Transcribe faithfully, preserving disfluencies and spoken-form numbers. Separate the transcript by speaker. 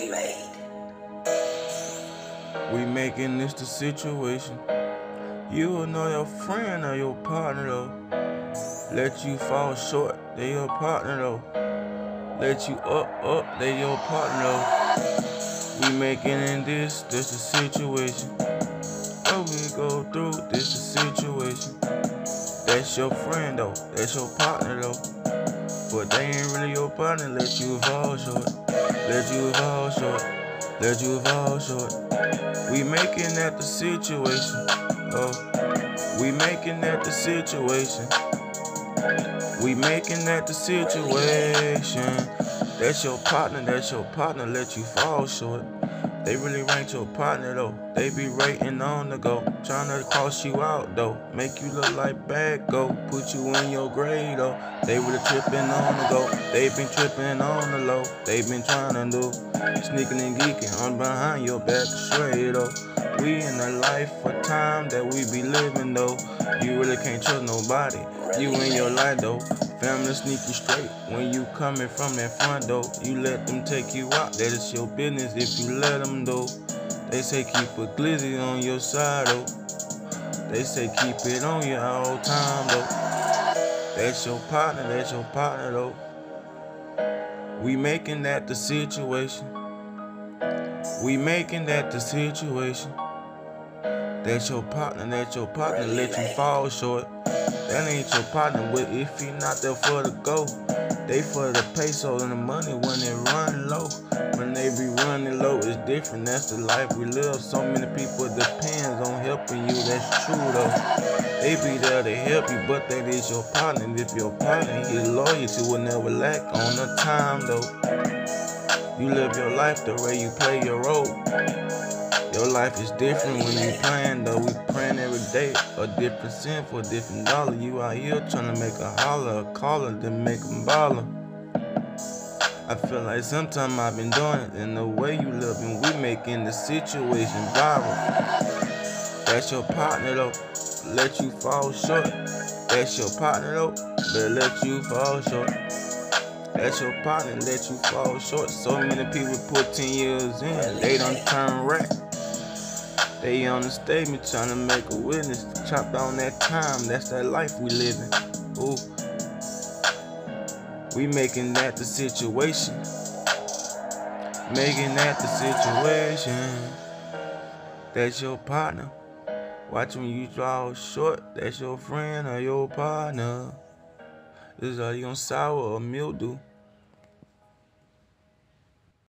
Speaker 1: made.
Speaker 2: We making this the situation. You will know your friend or your partner though. Let you fall short, they your partner though. Let you up, up, they your partner though. We making in this, this the situation. What we go through, this the situation. That's your friend though, that's your partner though. But they ain't really your partner, let you fall short. Let you fall short, let you fall short. We making that the situation, oh. We making that the situation. We making that the situation. That's your partner, that's your partner, let you fall short. They really rank your partner though. They be rating on the go, tryna cross you out though. Make you look like bad go, put you in your grade though. They really tripping on the go. They been tripping on the low. They been tryna do sneaking and geeking on behind your back straight though. We in a life of time that we be living though. You really can't trust nobody. You in your life though. Family sneaky straight when you coming from that front door. You let them take you out, that is your business if you let them though. They say keep a glizzy on your side though. They say keep it on you all time though. That's your partner, that's your partner though. We making that the situation. We making that the situation. That's your partner, that's your partner, let you fall short. That ain't your partner, but if he not there for the go, they for the peso and the money when they run low. When they be running low, it's different, that's the life we live. So many people depends on helping you, that's true though. They be there to help you, but that is your partner. And if your partner, his loyalty will never lack on the time though. You live your life the way you play your role. Your life is different when you praying though. We praying every day, a different sin for a different dollar. You out here trying to make a holler, a caller, then make them baller. I feel like sometimes I've been doing it, and the way you living, we making the situation viral. That's your partner though, let you fall short. That's your partner though, but let you fall short. That's your partner, let you fall short. So many people put ten years in, they done turn rat. They on the statement trying to make a witness. Chop down that time, that's that life we living. Ooh. We making that the situation. Making that the situation. That's your partner. Watch when you draw short, that's your friend or your partner. This is all you gonna sour or mildew.